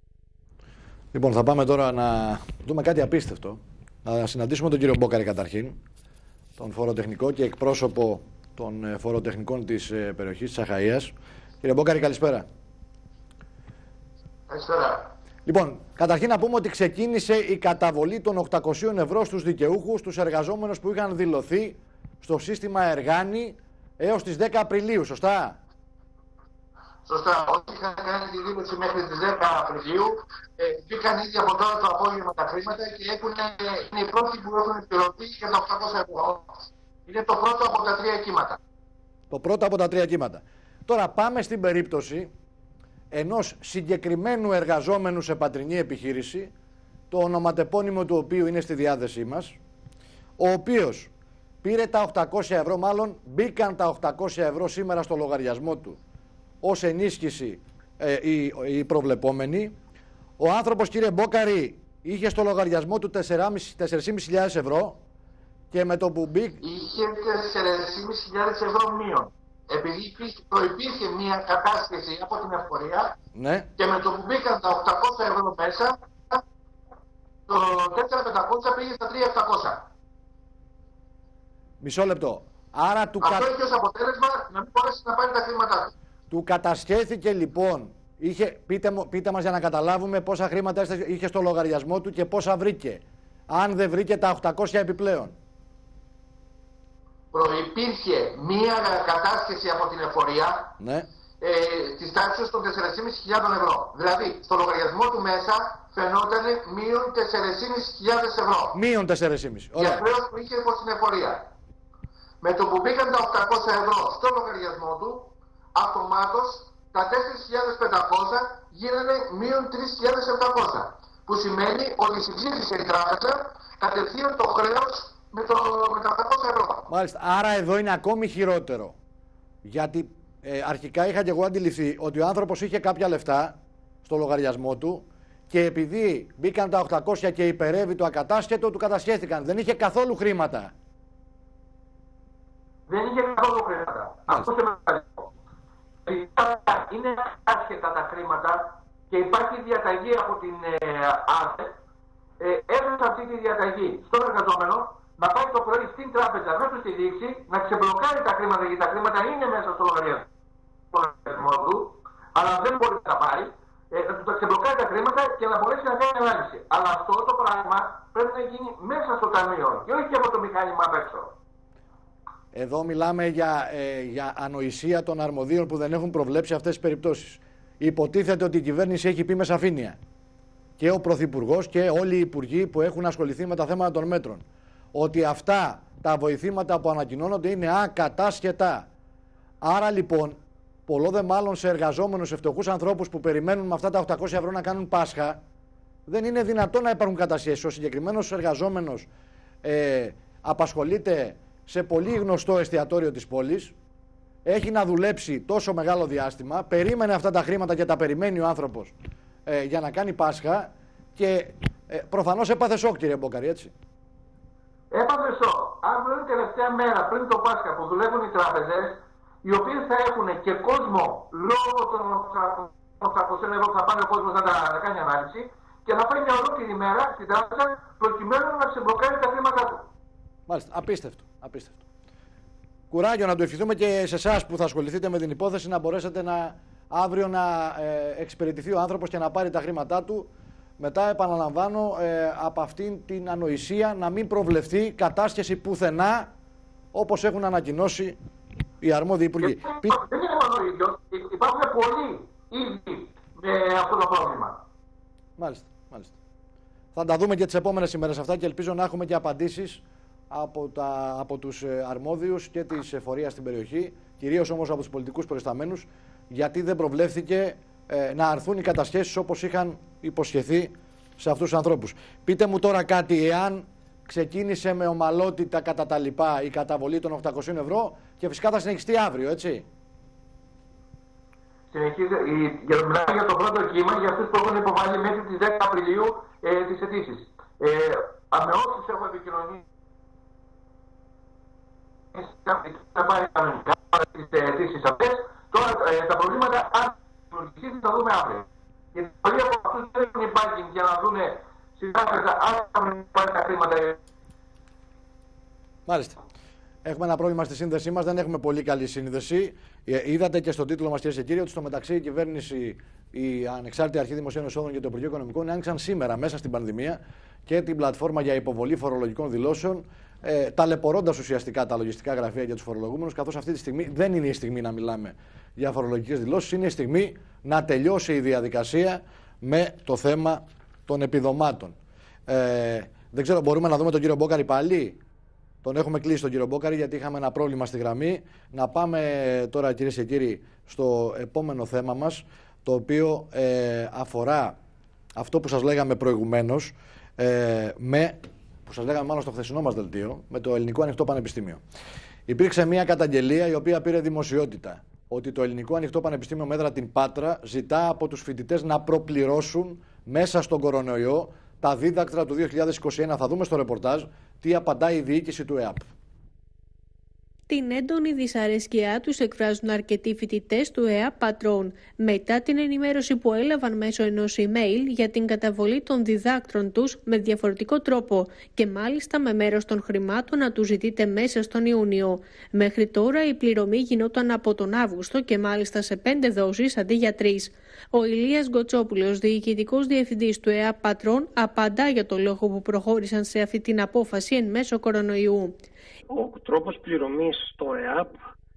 Λοιπόν, θα πάμε τώρα να δούμε κάτι απίστευτο. Να συναντήσουμε τον κύριο Μπόκαρη καταρχήν, τον φοροτεχνικό και εκπρόσωπο των φοροτεχνικών της περιοχής της Αχαΐας. Κύριε Μπόκαρη, καλησπέρα. Καλησπέρα. Λοιπόν, καταρχήν να πούμε ότι ξεκίνησε η καταβολή των 800 ευρώ στους δικαιούχους, στους εργαζόμενους που είχαν δηλωθεί στο σύστημα Εργάνη έως τις 10 Απριλίου, σωστά? Σωστά. Όσοι είχαν κάνει τη δήλωση μέχρι τις 10 Απριλίου, μπήκαν ήδη από τώρα το απόγευμα τα χρήματα και είναι οι πρώτοι που έχουν πληρωθεί για τα 800 ευρώ. Είναι το πρώτο από τα 3 κύματα. Το πρώτο από τα 3 κύματα. Τώρα πάμε στην περίπτωση ενός συγκεκριμένου εργαζόμενου σε πατρινή επιχείρηση, το ονοματεπώνυμο του οποίου είναι στη διάθεσή μας, ο οποίος πήρε τα 800 ευρώ, μάλλον μπήκαν τα 800 ευρώ σήμερα στο λογαριασμό του ως ενίσχυση η προβλεπόμενη. Ο άνθρωπος, κύριε Μπόκαρη, είχε στο λογαριασμό του 4.500 ευρώ και με το που μπήκε... Είχε 4.500 ευρώ μείον. Επειδή προϋπήρχε μια κατάσχεση από την εφορία, ναι, και με το που μπήκαν τα 800 ευρώ μέσα, το 4.500 πήγε στα 3.700. Μισό λεπτό. Άρα αυτό έχει ως αποτέλεσμα να μην μπορέσει να πάρει τα χρήματά του. Του κατασχέθηκε λοιπόν, πείτε μας για να καταλάβουμε πόσα χρήματα είχε στο λογαριασμό του και πόσα βρήκε. Αν δεν βρήκε τα 800 επιπλέον. Προϋπήρχε μία κατάσχεση από την εφορία, ναι, της τάξης των 4.500 ευρώ. Δηλαδή, στο λογαριασμό του μέσα φαινόταν μείον 4.500 ευρώ. Μείον 4.500. Για χρέος που είχε από την εφορία. Με το που μπήκαν τα 800 ευρώ στο λογαριασμό του, αυτομάτως τα 4.500 γίνανε μείον 3.700. Που σημαίνει ότι συμψήφισε η τράπεζα κατευθείαν το χρέος με τα 800 ευρώ. Μάλιστα. Άρα εδώ είναι ακόμη χειρότερο. Γιατί αρχικά είχα και εγώ αντιληφθεί ότι ο άνθρωπος είχε κάποια λεφτά στο λογαριασμό του και επειδή μπήκαν τα 800 και υπερεύει το ακατάσχετο, του κατασχέθηκαν. Δεν είχε καθόλου χρήματα. Δεν είχε καθόλου χρήματα. Αυτό είναι σημαντικό. Είναι άσχετα τα χρήματα και υπάρχει διαταγή από την ΑΔΕ. Έδωσε αυτή τη διαταγή στον εργαζόμενο να πάει το πρωί στην τράπεζα να του τη δείξει, να ξεμπλοκάρει τα χρήματα, γιατί τα χρήματα είναι μέσα στο λογαριασμό του, αλλά δεν μπορεί να τα πάρει, να του τα ξεμπλοκάρει τα χρήματα και να μπορέσει να κάνει ανάλυση. Αλλά αυτό το πράγμα πρέπει να γίνει μέσα στο ταμείο και όχι από το μηχάνημα απ' έξω. Εδώ μιλάμε για ανοησία των αρμοδίων που δεν έχουν προβλέψει αυτές τις περιπτώσεις. Υποτίθεται ότι η κυβέρνηση έχει πει με σαφήνεια, και ο Πρωθυπουργός και όλοι οι υπουργοί που έχουν ασχοληθεί με τα θέματα των μέτρων, ότι αυτά τα βοηθήματα που ανακοινώνονται είναι ακατάσχετα. Άρα λοιπόν, πολλό δε μάλλον σε εργαζόμενους, φτωχούς ανθρώπους που περιμένουν με αυτά τα 800 ευρώ να κάνουν Πάσχα, δεν είναι δυνατόν να υπάρχουν κατασχέσεις. Ο συγκεκριμένος εργαζόμενος απασχολείται σε πολύ γνωστό εστιατόριο της πόλης, έχει να δουλέψει τόσο μεγάλο διάστημα, περίμενε αυτά τα χρήματα και τα περιμένει ο άνθρωπος για να κάνει Πάσχα και προφανώς έπαθε σοκ, κύριε Μπόκαρη, έτσι. Έπαθε σοκ. Αν είναι τελευταία μέρα πριν το Πάσχα που δουλεύουν οι τράπεζες, οι οποίες θα έχουν και κόσμο λόγω των 800 ευρώ, θα πάνε ο κόσμος να κάνει ανάλυση και να πάει μια ολόκληρη μέρα στην τράπεζα προκειμένου να ξεμπλοκάρει τα χρήματά του. Μάλιστα. Απίστευτο. Απίστευτο. Κουράγιο να το ευχηθούμε και σε εσάς που θα ασχοληθείτε με την υπόθεση, να μπορέσετε αύριο να εξυπηρετηθεί ο άνθρωπος και να πάρει τα χρήματά του. Μετά, επαναλαμβάνω, από αυτήν την ανοησία να μην προβλεφθεί κατάσχεση πουθενά, όπως έχουν ανακοινώσει οι αρμόδιοι υπουργοί. Δεν είναι μόνο ο ίδιος. Υπάρχουν πολλοί ήδη με αυτό το πρόβλημα. Μάλιστα. Θα τα δούμε και τις επόμενες ημέρες αυτά και ελπίζω να έχουμε και απαντήσεις από τους αρμόδιους και της εφορίας στην περιοχή, κυρίως όμως από τους πολιτικούς προϊσταμένους, γιατί δεν προβλέφθηκε να αρθούν οι κατασχέσεις όπως είχαν υποσχεθεί σε αυτούς τους ανθρώπους. Πείτε μου τώρα κάτι, εάν ξεκίνησε με ομαλότητα κατά τα λοιπά η καταβολή των 800 ευρώ και φυσικά θα συνεχιστεί αύριο, έτσι. Συνεχίζει, μιλάμε για το πρώτο κύμα για αυτούς που έχουν υποβάλει μέχρι τις 10 Απριλίου τις αιτήσεις. Με όσους έχω επικοινωνήσει να πάρει κανονικά τις αιτήσεις αυτές, τώρα τα προβλήματα αν δημιουργηθεί θα δούμε αύριο. Γιατί πολλοί από αυτούς δεν έχουν υπάρχει για να δουν στην τράπεζα αν θα πάρει τα χρήματα. Μάλιστα. Έχουμε ένα πρόβλημα στη σύνδεσή μας, δεν έχουμε πολύ καλή σύνδεση. Είδατε και στον τίτλο μας, κυρίες και κύριοι, ότι στο μεταξύ η κυβέρνηση, η Ανεξάρτητη Αρχή Δημοσίων Εσόδων και το Υπουργείο Οικονομικών άνοιξαν σήμερα, μέσα στην πανδημία, και την πλατφόρμα για υποβολή φορολογικών δηλώσεων, ταλαιπωρώντας ουσιαστικά τα λογιστικά γραφεία για τους φορολογούμενους, καθώς αυτή τη στιγμή δεν είναι η στιγμή να μιλάμε για φορολογικές δηλώσεις, είναι η στιγμή να τελειώσει η διαδικασία με το θέμα των επιδομάτων. Δεν ξέρω, μπορούμε να δούμε τον κύριο Μπόκαρη πάλι? Τον έχουμε κλείσει τον κύριο Μπόκαρη, γιατί είχαμε ένα πρόβλημα στη γραμμή. Να πάμε τώρα, κυρίες και κύριοι, στο επόμενο θέμα μας, το οποίο αφορά αυτό που σας λέγαμε προηγουμένως, που σας λέγαμε μάλλον στο χθεσινό μας δελτίο, με το Ελληνικό Ανοιχτό Πανεπιστήμιο. Υπήρξε μια καταγγελία η οποία πήρε δημοσιότητα, ότι το Ελληνικό Ανοιχτό Πανεπιστήμιο Μέδρα την Πάτρα ζητά από τους φοιτητές να προπληρώσουν μέσα στον κορονοϊό τα δίδακτρα του 2021. Θα δούμε στο ρεπορτάζ τι απαντάει η διοίκηση του ΕΑΠ. Την έντονη δυσαρέσκειά τους εκφράζουν αρκετοί φοιτητές του ΕΑΠ Πατρών μετά την ενημέρωση που έλαβαν μέσω ενός email για την καταβολή των διδάκτρων τους με διαφορετικό τρόπο και μάλιστα με μέρος των χρημάτων να τους ζητείτε μέσα στον Ιούνιο. Μέχρι τώρα η πληρωμή γινόταν από τον Αύγουστο και μάλιστα σε 5 δόσεις αντί για 3. Ο Ηλίας Γκοτσόπουλος, διοικητικός διευθυντής του ΕΑΠ Πατρών, απαντά για το λόγο που προχώρησαν σε αυτή την απόφαση εν μέσω κορονοϊού. Ο τρόπος πληρωμής στο ΕΑΠ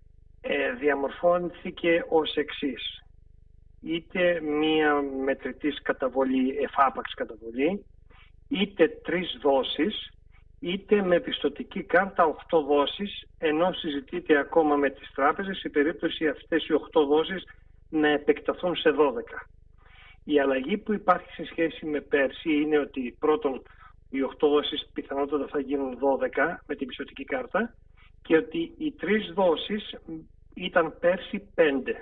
διαμορφώθηκε ως εξής. Είτε μία μετρητής καταβολή, εφάπαξ καταβολή, είτε 3 δόσεις, είτε με πιστωτική κάρτα 8 δόσεις, ενώ συζητείται ακόμα με τις τράπεζες η περίπτωση αυτές οι 8 δόσεις να επεκταθούν σε 12. Η αλλαγή που υπάρχει σε σχέση με πέρσι είναι ότι πρώτον, οι 8 δόσεις πιθανότατα θα γίνουν 12 με την πιστωτική κάρτα και ότι οι 3 δόσεις ήταν πέρσι 5.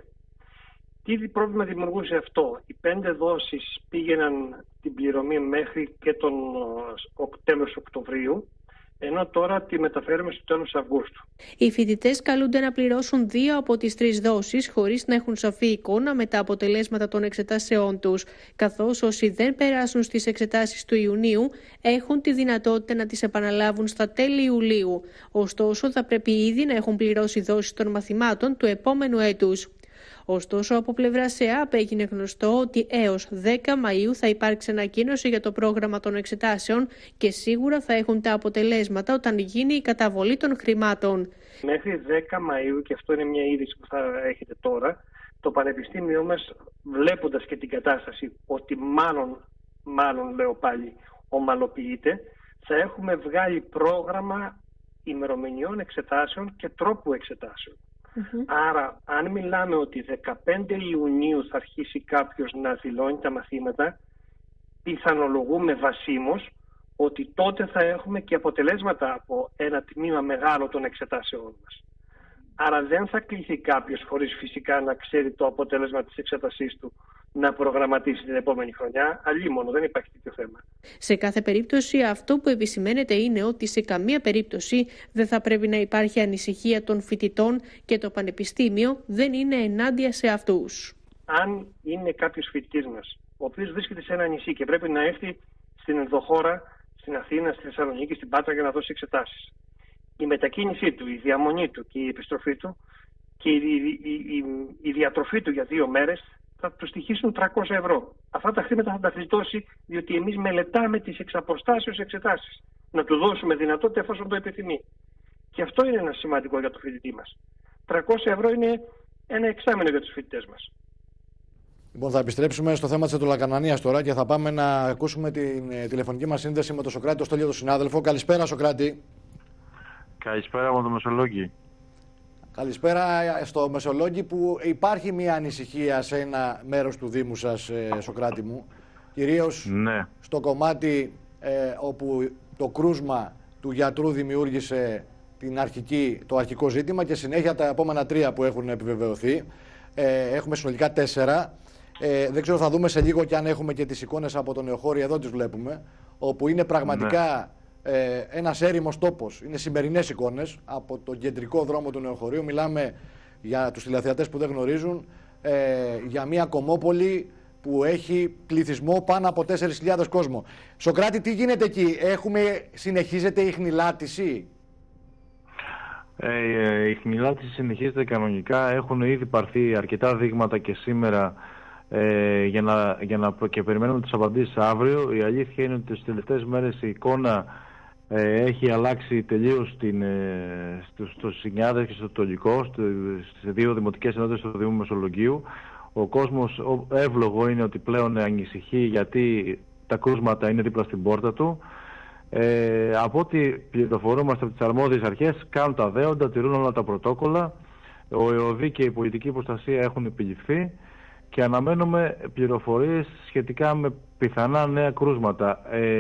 Τι πρόβλημα δημιουργούσε αυτό? Οι 5 δόσεις πήγαιναν την πληρωμή μέχρι και τον τέλος Οκτωβρίου, ενώ τώρα τη μεταφέρουμε στο τέλος Αυγούστου. Οι φοιτητές καλούνται να πληρώσουν 2 από τις 3 δόσεις χωρίς να έχουν σαφή εικόνα με τα αποτελέσματα των εξετάσεών τους, καθώς όσοι δεν περάσουν στις εξετάσεις του Ιουνίου έχουν τη δυνατότητα να τις επαναλάβουν στα τέλη Ιουλίου. Ωστόσο, θα πρέπει ήδη να έχουν πληρώσει δόσεις των μαθημάτων του επόμενου έτους. Ωστόσο, από πλευράς ΕΑΠ έγινε γνωστό ότι έως 10 Μαΐου θα υπάρξει ανακοίνωση για το πρόγραμμα των εξετάσεων και σίγουρα θα έχουν τα αποτελέσματα όταν γίνει η καταβολή των χρημάτων. Μέχρι 10 Μαΐου, και αυτό είναι μια είδηση που θα έχετε τώρα, το Πανεπιστήμιό μας, βλέποντας και την κατάσταση ότι μάλλον λέω πάλι, ομαλοποιείται, θα έχουμε βγάλει πρόγραμμα ημερομηνιών εξετάσεων και τρόπου εξετάσεων. Άρα, αν μιλάμε ότι 15 Ιουνίου θα αρχίσει κάποιος να δηλώνει τα μαθήματα, πιθανολογούμε βασίμως ότι τότε θα έχουμε και αποτελέσματα από ένα τμήμα μεγάλο των εξετάσεων μας. Άρα δεν θα κληθεί κάποιος, χωρίς φυσικά να ξέρει το αποτέλεσμα της εξέτασής του, να προγραμματίσει την επόμενη χρονιά. Αλλήμονο, δεν υπάρχει τέτοιο θέμα. Σε κάθε περίπτωση, αυτό που επισημαίνεται είναι ότι σε καμία περίπτωση δεν θα πρέπει να υπάρχει ανησυχία των φοιτητών και το Πανεπιστήμιο δεν είναι ενάντια σε αυτούς. Αν είναι κάποιος φοιτητής μας, ο οποίος βρίσκεται σε ένα νησί και πρέπει να έρθει στην ενδοχώρα, στην Αθήνα, στη Θεσσαλονίκη, στην Πάτρα για να δώσει εξετάσεις, η μετακίνησή του, η διαμονή του και η επιστροφή του και η διατροφή του για 2 μέρες θα του στοιχήσουν 300 ευρώ. Αυτά τα χρήματα θα τα γλιτώσει, διότι εμείς μελετάμε τις εξαποστάσεως εξετάσεις. Να του δώσουμε δυνατότητα εφόσον το επιθυμεί. Και αυτό είναι ένα σημαντικό για το φοιτητή μας. 300 ευρώ είναι ένα εξάμηνο για τους φοιτητές μας. Λοιπόν, θα επιστρέψουμε στο θέμα της ετωλακανανίας τώρα και θα πάμε να ακούσουμε την τηλεφωνική μας σύνδεση με τον Σοκράτη, τον Στέλιο, τον συνάδελφο. Καλησπέρα, Σοκράτη. Καλησπέρα από το Μεσολόγγι. Καλησπέρα στο Μεσολόγγι, που υπάρχει μια ανησυχία σε ένα μέρος του Δήμου σας, Σοκράτη μου. Κυρίως στο κομμάτι όπου το κρούσμα του γιατρού δημιούργησε το αρχικό ζήτημα και συνέχεια τα επόμενα 3 που έχουν επιβεβαιωθεί. Έχουμε συνολικά 4. Δεν ξέρω, θα δούμε σε λίγο και αν έχουμε και τις εικόνες από τον Νεοχώρη, εδώ τις βλέπουμε, όπου είναι πραγματικά ένας έρημος τόπος. Είναι σημερινές εικόνες από τον κεντρικό δρόμο του Νεοχωρίου. Μιλάμε, για τους τηλεθεατές που δεν γνωρίζουν, για μια κομμόπολη που έχει πληθυσμό πάνω από 4.000 κόσμο. Σοκράτη, τι γίνεται εκεί? Συνεχίζεται η χνηλάτιση? Η χνηλάτιση συνεχίζεται κανονικά. Έχουν ήδη πάρθει αρκετά δείγματα και σήμερα και περιμένουμε τις απαντήσεις αύριο. Η αλήθεια είναι ότι τις τελευταίες μέρες η εικόνα έχει αλλάξει τελείως στο Σινιάδες και στο Τολικό, στις δύο δημοτικές ενότητες του Δήμου Μεσολογγίου. Ο κόσμος εύλογο είναι ότι πλέον ανησυχεί γιατί τα κρούσματα είναι δίπλα στην πόρτα του. Από ό,τι πληροφορούμαστε από τις αρμόδιες αρχές, κάνουν τα δέοντα, τηρούν όλα τα πρωτόκολλα. Ο ΕΟΔΗ και η πολιτική προστασία έχουν επιληφθεί και αναμένουμε πληροφορίες σχετικά με πιθανά νέα κρούσματα.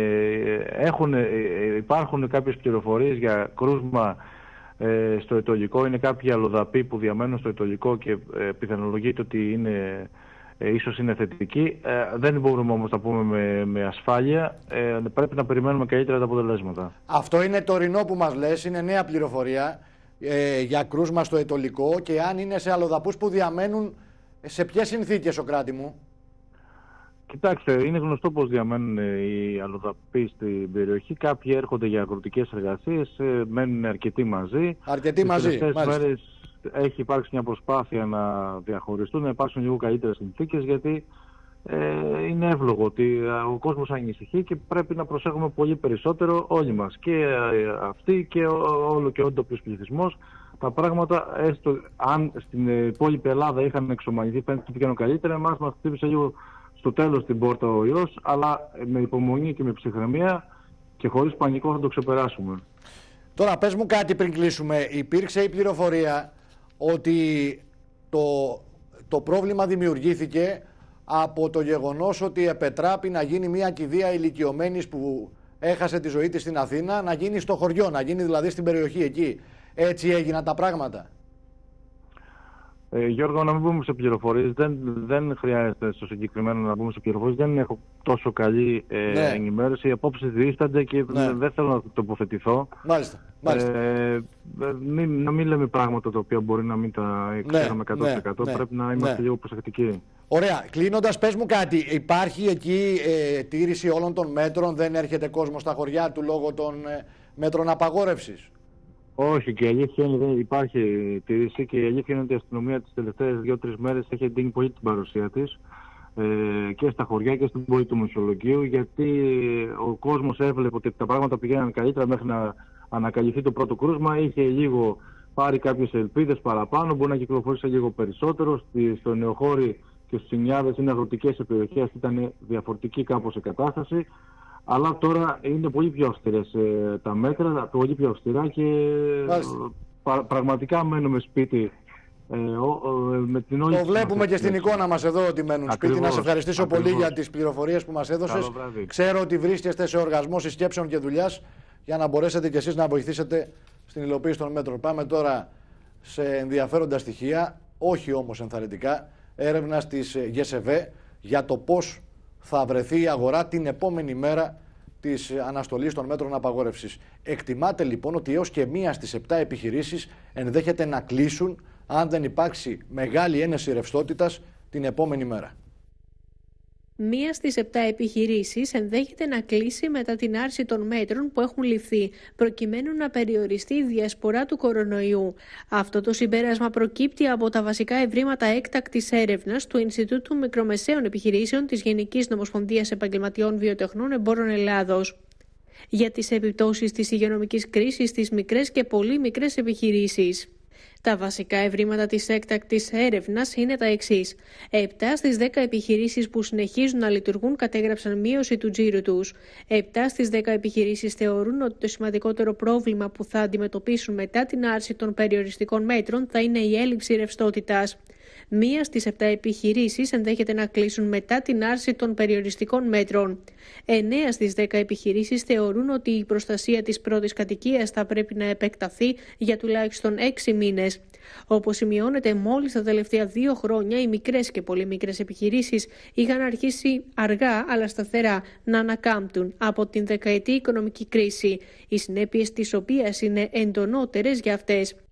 Υπάρχουν κάποιες πληροφορίες για κρούσμα στο Ετωλικό. Είναι κάποιοι αλλοδαποί που διαμένουν στο Ετωλικό και πιθανολογείται ότι ίσως είναι θετικοί. Δεν μπορούμε όμως να πούμε με ασφάλεια. Πρέπει να περιμένουμε καλύτερα τα αποτελέσματα. Αυτό είναι τωρινό που μας λες, είναι νέα πληροφορία για κρούσμα στο Ετωλικό, και αν είναι σε αλλοδαπούς που διαμένουν, σε ποιες συνθήκες, Σωκράτη μου? Κοιτάξτε, είναι γνωστό πως διαμένουν οι αλλοδαποί στην περιοχή. Κάποιοι έρχονται για αγροτικές εργασίες, μένουν αρκετοί μαζί. Αρκετοί μαζί, τελευταίες μέρες έχει υπάρξει μια προσπάθεια να διαχωριστούν, να υπάρξουν λίγο καλύτερες συνθήκες, γιατί είναι εύλογο ότι ο κόσμος ανησυχεί και πρέπει να προσέχουμε πολύ περισσότερο όλοι μας. Και αυτοί και όλο και ο ντόπιος πληθυσμός. Τα πράγματα, έστω αν στην υπόλοιπη Ελλάδα είχαν εξομαλυνθεί, φαίνεται ότι πήγαιναν καλύτερα, μας χτύπησε λίγο στο τέλος την πόρτα ο ιός, αλλά με υπομονή και με ψυχραιμία και χωρίς πανικό θα το ξεπεράσουμε. Τώρα πες μου κάτι πριν κλείσουμε. Υπήρξε η πληροφορία ότι το πρόβλημα δημιουργήθηκε από το γεγονός ότι επετράπη να γίνει μια κηδεία ηλικιωμένης που έχασε τη ζωή της στην Αθήνα, να γίνει στο χωριό, να γίνει δηλαδή στην περιοχή εκεί. Έτσι έγιναν τα πράγματα? Γιώργο, να μην μπούμε σε πληροφορίες. Δεν χρειάζεται στο συγκεκριμένο να μπούμε σε πληροφορίες. Δεν έχω τόσο καλή ενημέρωση. Οι απόψεις δίστανται και δεν θέλω να τοποθετηθώ. Μάλιστα. Να μην λέμε πράγματα τα οποία μπορεί να μην τα ξέρουμε 100%. Πρέπει να είμαστε λίγο προσεκτικοί. Ωραία. Κλείνοντας, πες μου κάτι. Υπάρχει εκεί τήρηση όλων των μέτρων? Δεν έρχεται κόσμο στα χωριά του λόγω των μέτρων απαγόρευσης? Όχι, και η αλήθεια είναι ότι υπάρχει τήρηση, και η αλήθεια είναι ότι η αστυνομία τις τελευταίες 2-3 μέρες έχει εντείνει πολύ την παρουσία της και στα χωριά και στην πόλη του Μεσολογγίου, γιατί ο κόσμος έβλεπε ότι τα πράγματα πηγαίναν καλύτερα μέχρι να ανακαλυφθεί το πρώτο κρούσμα. Είχε λίγο πάρει κάποιες ελπίδες παραπάνω, μπορεί να κυκλοφορήσει λίγο περισσότερο. Στο Νεοχώρι και στους Σινιάδες είναι αγροτικές περιοχές, ήταν διαφορετική κάπως η κατάσταση. Αλλά τώρα είναι πολύ πιο αυστηρές τα μέτρα, πολύ πιο αυστηρά, και πραγματικά μένουμε σπίτι με την όλη. Το βλέπουμε και στην εικόνα μας εδώ ότι μένουν σπίτι. Να σε ευχαριστήσω πολύ για τις πληροφορίες που μας έδωσες. Ξέρω ότι βρίσκεστε σε οργασμό συσκέψεων και δουλειάς για να μπορέσετε κι εσείς να βοηθήσετε στην υλοποίηση των μέτρων. Πάμε τώρα σε ενδιαφέροντα στοιχεία, όχι όμως ενθαρρυντικά. Έρευνα της ΓΕΣΕΒΕ για το πώς θα βρεθεί η αγορά την επόμενη μέρα της αναστολής των μέτρων απαγόρευσης. Εκτιμάται λοιπόν ότι έως και 1 στις 7 επιχειρήσεις ενδέχεται να κλείσουν αν δεν υπάρξει μεγάλη ένεση ρευστότητας την επόμενη μέρα. 1 στις 7 επιχειρήσεις ενδέχεται να κλείσει μετά την άρση των μέτρων που έχουν ληφθεί, προκειμένου να περιοριστεί η διασπορά του κορονοϊού. Αυτό το συμπέρασμα προκύπτει από τα βασικά ευρήματα έκτακτης έρευνας του Ινστιτούτου Μικρομεσαίων Επιχειρήσεων της Γενικής Νομοσπονδίας Επαγγελματιών Βιοτεχνών Εμπόρων Ελλάδος. Για τις επιπτώσεις της υγειονομικής κρίσης στις μικρές και πολύ μικρές επιχειρήσεις. Τα βασικά ευρήματα της έκτακτης έρευνας είναι τα εξής. 7 στις 10 επιχειρήσεις που συνεχίζουν να λειτουργούν κατέγραψαν μείωση του τζίρου τους. 7 στις 10 επιχειρήσεις θεωρούν ότι το σημαντικότερο πρόβλημα που θα αντιμετωπίσουν μετά την άρση των περιοριστικών μέτρων θα είναι η έλλειψη ρευστότητας. 1 στις 7 επιχειρήσεις ενδέχεται να κλείσουν μετά την άρση των περιοριστικών μέτρων. 9 στις 10 επιχειρήσεις θεωρούν ότι η προστασία της πρώτης κατοικίας θα πρέπει να επεκταθεί για τουλάχιστον 6 μήνες. Όπως σημειώνεται, μόλις τα τελευταία 2 χρόνια οι μικρές και πολύ μικρές επιχειρήσεις είχαν αρχίσει αργά αλλά σταθερά να ανακάμπτουν από την δεκαετή οικονομική κρίση, οι συνέπειες της οποίας είναι εντονότερες για αυτές.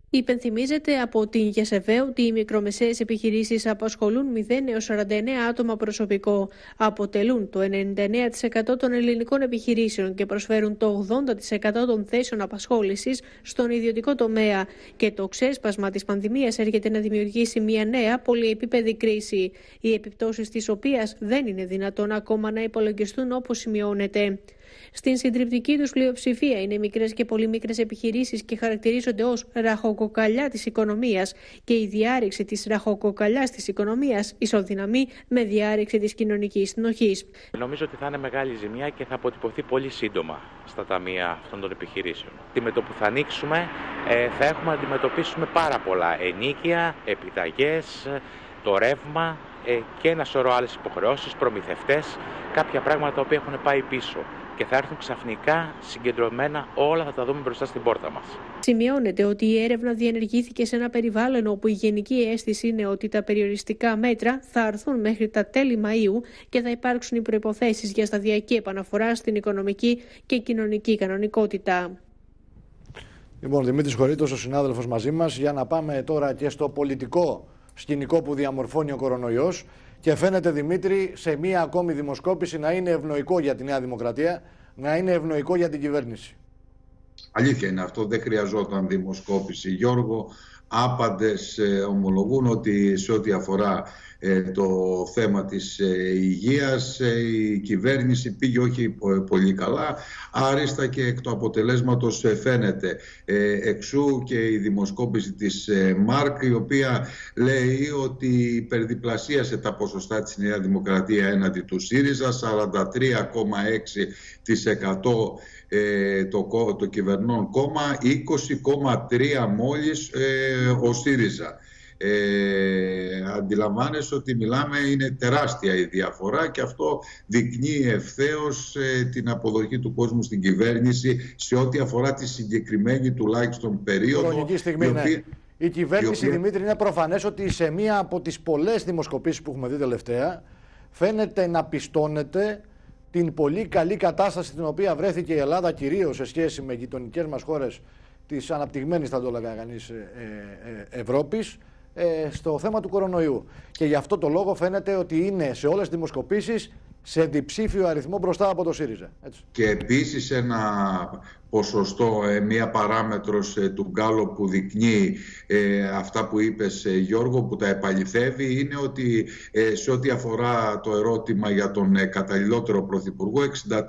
Υπενθυμίζεται από την ΓΕΣΕΒΕ ότι οι μικρομεσαίες επιχειρήσεις απασχολούν 0 έως 49 άτομα προσωπικό, αποτελούν το 99% των ελληνικών επιχειρήσεων και προσφέρουν το 80% των θέσεων απασχόλησης στον ιδιωτικό τομέα, και το ξέσπασμα της πανδημίας έρχεται να δημιουργήσει μια νέα πολυεπίπεδη κρίση, οι επιπτώσεις της οποίας δεν είναι δυνατόν ακόμα να υπολογιστούν όπως σημειώνεται. Στην συντριπτική τους πλειοψηφία είναι μικρές και πολύ μικρές επιχειρήσεις και χαρακτηρίζονται ως ραχοκοκαλιά της οικονομίας, και η διάρρηξη της ραχοκοκαλιάς της οικονομίας ισοδυναμεί με διάρρηξη της κοινωνικής συνοχής. Νομίζω ότι θα είναι μεγάλη ζημιά και θα αποτυπωθεί πολύ σύντομα στα ταμεία αυτών των επιχειρήσεων. Με το που θα ανοίξουμε θα έχουμε να αντιμετωπίσουμε πάρα πολλά ενοίκια, επιταγές, το ρεύμα και ένα σωρό άλλες υποχρεώσεις, προμηθευτές, κάποια πράγματα τα οποία έχουν πάει πίσω. Και θα έρθουν ξαφνικά συγκεντρωμένα, όλα θα τα δούμε μπροστά στην πόρτα μας. Σημειώνεται ότι η έρευνα διενεργήθηκε σε ένα περιβάλλον όπου η γενική αίσθηση είναι ότι τα περιοριστικά μέτρα θα έρθουν μέχρι τα τέλη Μαΐου και θα υπάρξουν οι προϋποθέσεις για σταδιακή επαναφορά στην οικονομική και κοινωνική κανονικότητα. Λοιπόν, Δημήτρης Χωρίτος, ο συνάδελφος μαζί μας, για να πάμε τώρα και στο πολιτικό σκηνικό που διαμορφώνει ο κορονοϊός. Και φαίνεται, Δημήτρη, σε μία ακόμη δημοσκόπηση να είναι ευνοϊκό για τη Νέα Δημοκρατία, να είναι ευνοϊκό για την κυβέρνηση. Αλήθεια είναι αυτό, δεν χρειαζόταν δημοσκόπηση. Γιώργο, άπαντες ομολογούν ότι σε ό,τι αφορά το θέμα της υγείας, η κυβέρνηση πήγε όχι πολύ καλά, άριστα, και εκ του αποτελέσματος φαίνεται. Εξού και η δημοσκόπηση της ΜΑΡΚ, η οποία λέει ότι υπερδιπλασίασε τα ποσοστά της Νέα Δημοκρατία έναντι του ΣΥΡΙΖΑ, 43,6% το κυβερνών κόμμα, 20,3% μόλις ο ΣΥΡΙΖΑ. Αντιλαμβάνεσαι ότι μιλάμε, είναι τεράστια η διαφορά, και αυτό δεικνύει ευθέως την αποδοχή του κόσμου στην κυβέρνηση σε ό,τι αφορά τη συγκεκριμένη τουλάχιστον περίοδο. Χρονική στιγμή, ναι. Η κυβέρνηση, Δημήτρη, είναι προφανές ότι σε μία από τις πολλές δημοσκοπήσεις που έχουμε δει τελευταία φαίνεται να πιστώνεται την πολύ καλή κατάσταση στην οποία βρέθηκε η Ελλάδα, κυρίως σε σχέση με γειτονικές μας χώρες της αναπτυγμένης, θα το έλεγα κανείς, Ευρώπης, στο θέμα του κορονοϊού. Και γι' αυτό το λόγο φαίνεται ότι είναι σε όλες τις δημοσκοπήσεις σε διψήφιο αριθμό μπροστά από το ΣΥΡΙΖΑ. Έτσι. Και επίσης ένα ποσοστό, μία παράμετρος του Γκάλο που δεικνύει αυτά που είπες, Γιώργο, που τα επαληθεύει, είναι ότι σε ό,τι αφορά το ερώτημα για τον καταλληλότερο πρωθυπουργό,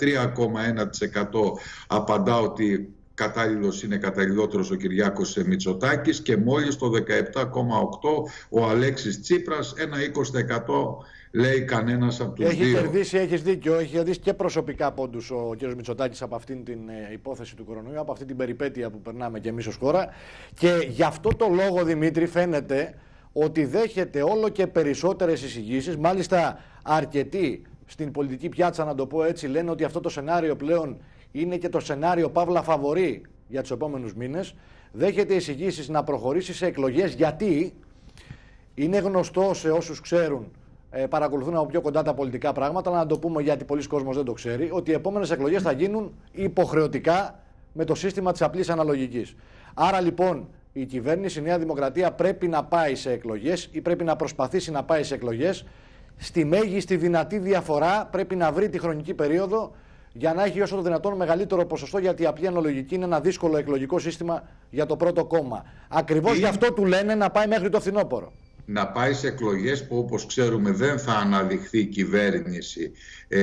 63,1% απαντά ότι κατάλληλος είναι καταλληλότερος ο Κυριάκος Μητσοτάκης, και μόλις το 17,8% ο Αλέξης Τσίπρας, ένα 20% λέει κανένας από τους δύο. Έχει κερδίσει, έχεις δίκιο, έχει κερδίσει και προσωπικά πόντους ο κ. Μητσοτάκης από αυτήν την υπόθεση του κορονοϊού, από αυτή την περιπέτεια που περνάμε και εμείς ως χώρα. Και γι' αυτό το λόγο, Δημήτρη, φαίνεται ότι δέχεται όλο και περισσότερες εισηγήσεις. Μάλιστα, αρκετοί στην πολιτική πιάτσα, να το πω έτσι, λένε ότι αυτό το σενάριο πλέον είναι και το σενάριο παύλα φαβορί για τους επόμενους μήνες. Δέχεται εισηγήσεις να προχωρήσει σε εκλογές, γιατί είναι γνωστό σε όσους ξέρουν, παρακολουθούν από πιο κοντά τα πολιτικά πράγματα, αλλά να το πούμε γιατί πολλοί κόσμος δεν το ξέρει, ότι οι επόμενες εκλογές θα γίνουν υποχρεωτικά με το σύστημα της απλής αναλογικής. Άρα λοιπόν η κυβέρνηση, η Νέα Δημοκρατία, πρέπει να πάει σε εκλογές ή πρέπει να προσπαθήσει να πάει σε εκλογές. Στη μέγιστη δυνατή διαφορά πρέπει να βρει τη χρονική περίοδο για να έχει όσο το δυνατόν μεγαλύτερο ποσοστό, γιατί η απλή αναλογική είναι ένα δύσκολο εκλογικό σύστημα για το πρώτο κόμμα. Ακριβώς γι' αυτό του λένε να πάει μέχρι το φθινόπωρο. Να πάει σε εκλογές που, όπως ξέρουμε, δεν θα αναδειχθεί η κυβέρνηση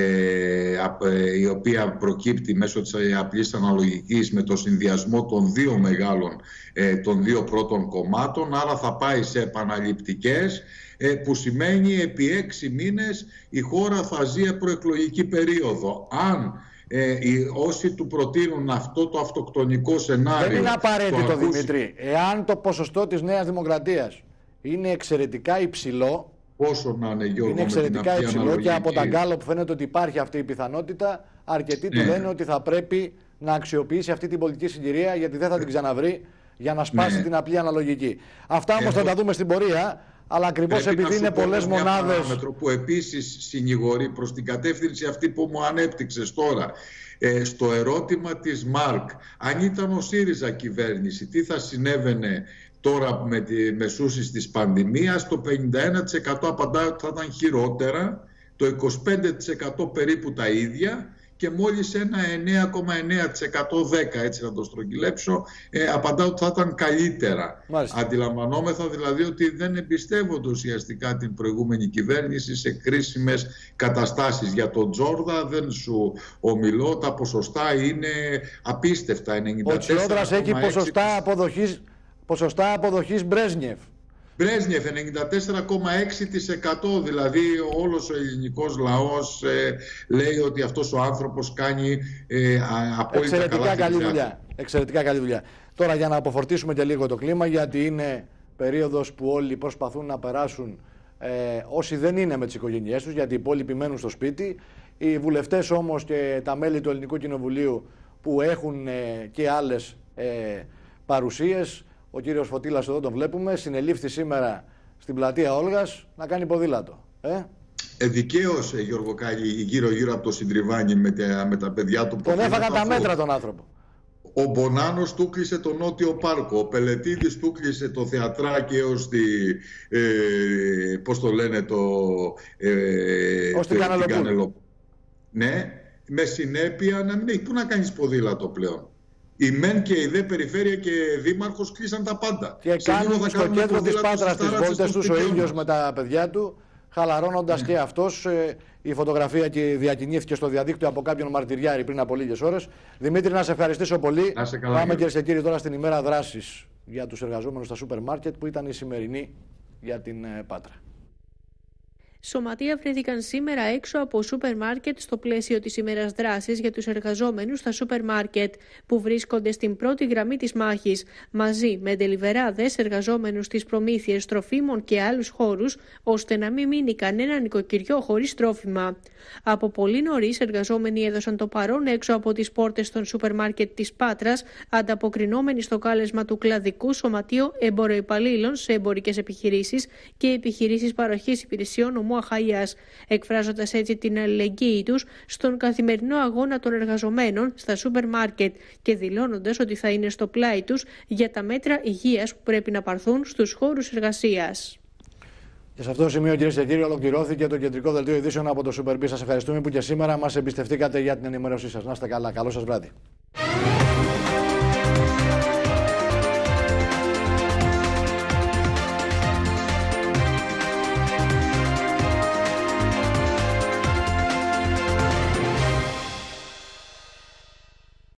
η οποία προκύπτει μέσω της απλής αναλογικής με το συνδυασμό των δύο μεγάλων, των δύο πρώτων κομμάτων. Άρα θα πάει σε επαναληπτικές, που σημαίνει επί 6 μήνες η χώρα θα ζει προεκλογική περίοδο. Αν όσοι του προτείνουν αυτό το αυτοκτονικό σενάριο... Δεν είναι απαραίτητο, Δημήτρη. Εάν το ποσοστό της Νέας Δημοκρατίας είναι εξαιρετικά υψηλό, πόσο να είναι, Γιώργο, είναι εξαιρετικά υψηλό, και από τα γκάλο που φαίνεται ότι υπάρχει αυτή η πιθανότητα, αρκετοί του λένε ότι θα πρέπει να αξιοποιήσει αυτή την πολιτική συγκυρία, γιατί δεν θα την ξαναβρει για να σπάσει την απλή αναλογική. Αυτά όμως θα τα δούμε στην πορεία. Αλλά ακριβώς επειδή είναι πολλές μονάδες. Παράμετρο που επίσης συνηγορεί προς την κατεύθυνση αυτή που μου ανέπτυξες τώρα. Στο ερώτημα της ΜΑΡΚ, αν ήταν ο ΣΥΡΙΖΑ κυβέρνηση, τι θα συνέβαινε Τώρα με τη μεσούσεις της πανδημίας το 51% απαντάει ότι θα ήταν χειρότερα, το 25% περίπου τα ίδια και μόλις ένα 9,9% έτσι να το στρογγυλέψω, απαντά ότι θα ήταν καλύτερα. Μάλιστα. Αντιλαμβανόμεθα δηλαδή ότι δεν εμπιστεύονται ουσιαστικά την προηγούμενη κυβέρνηση σε κρίσιμες καταστάσεις. Για τον Τζόρδα δεν σου ομιλώ, τα ποσοστά είναι απίστευτα. 94, ο Τσιόδρας έχει ποσοστά αποδοχής Μπρέζνιεφ. Μπρέζνιεφ 94,6%, δηλαδή όλος ο ελληνικός λαός λέει ότι αυτός ο άνθρωπος κάνει απόλυτα εξαιρετικά καλή δουλειά. Τώρα για να αποφορτήσουμε και λίγο το κλίμα, γιατί είναι περίοδος που όλοι προσπαθούν να περάσουν όσοι δεν είναι με τις οικογένειές τους, γιατί οι υπόλοιποι μένουν στο σπίτι. Οι βουλευτές όμως και τα μέλη του Ελληνικού Κοινοβουλίου που έχουν και άλλες παρουσίες, ο κύριος Φωτήλας εδώ τον βλέπουμε, συνελήφθη σήμερα στην πλατεία Όλγας να κάνει ποδήλατο. Δικαίως, Γιώργο Κάλλη, γύρω-γύρω από το Συντριβάνι με τα παιδιά του. Τον έφαγαν τα μέτρα τον άνθρωπο. Ο Μπονάνος του κλείσε το Νότιο Πάρκο, ο Πελετίδης του κλείσε το θεατράκι έως τη, πώς το λένε, την Κανελοπούλου. Ναι, με συνέπεια να μην έχει πού να κάνεις ποδήλατο πλέον. Η ΜΕΝ και η ΔΕ Περιφέρεια και Δήμαρχος κλείσαν τα πάντα. Και κάνουν στο κέντρο της Πάτρας τις βόλτες τους ο ίδιος με τα παιδιά του, χαλαρώνοντας και αυτός. Η φωτογραφία και διακινήθηκε στο διαδίκτυο από κάποιον μαρτυριάρη πριν από λίγες ώρες. Δημήτρη, να σε ευχαριστήσω πολύ. Πάμε κυρίες και κύριοι τώρα στην ημέρα δράσης για τους εργαζόμενους στα σούπερ μάρκετ που ήταν η σημερινή για την Πάτρα. Σωματεία βρέθηκαν σήμερα έξω από σούπερ μάρκετ στο πλαίσιο της ημέρας δράσης για τους εργαζόμενους στα σούπερ μάρκετ που βρίσκονται στην πρώτη γραμμή της μάχης, μαζί με ντελιβεράδες εργαζόμενους στις προμήθειες τροφίμων και άλλους χώρους, ώστε να μην μείνει κανένα νοικοκυριό χωρίς τρόφιμα. Από πολύ νωρίς εργαζόμενοι έδωσαν το παρόν έξω από τις πόρτες των σούπερ μάρκετ της Πάτρας, ανταποκρινόμενοι στο κάλεσμα του Κλαδικού Σωματείου Εμποροϊπαλλήλων σε εμπορικές επιχειρήσεις και επιχειρήσεις παροχής υπηρεσιών ομού Αχαΐας, εκφράζοντας έτσι την αλληλεγγύη τους στον καθημερινό αγώνα των εργαζομένων στα σούπερ μάρκετ και δηλώνοντας ότι θα είναι στο πλάι τους για τα μέτρα υγείας που πρέπει να πάρθουν στους χώρους εργασίας. Και σε αυτό το σημείο, κυρίες και κύριοι, ολοκληρώθηκε το κεντρικό δελτίο ειδήσεων από το Super B. Σας ευχαριστούμε που και σήμερα μας εμπιστευτήκατε για την ενημέρωσή σας. Να είστε καλά. Καλό σας βράδυ.